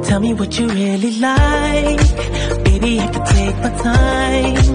Tell me what you really like. Baby, I can take my time.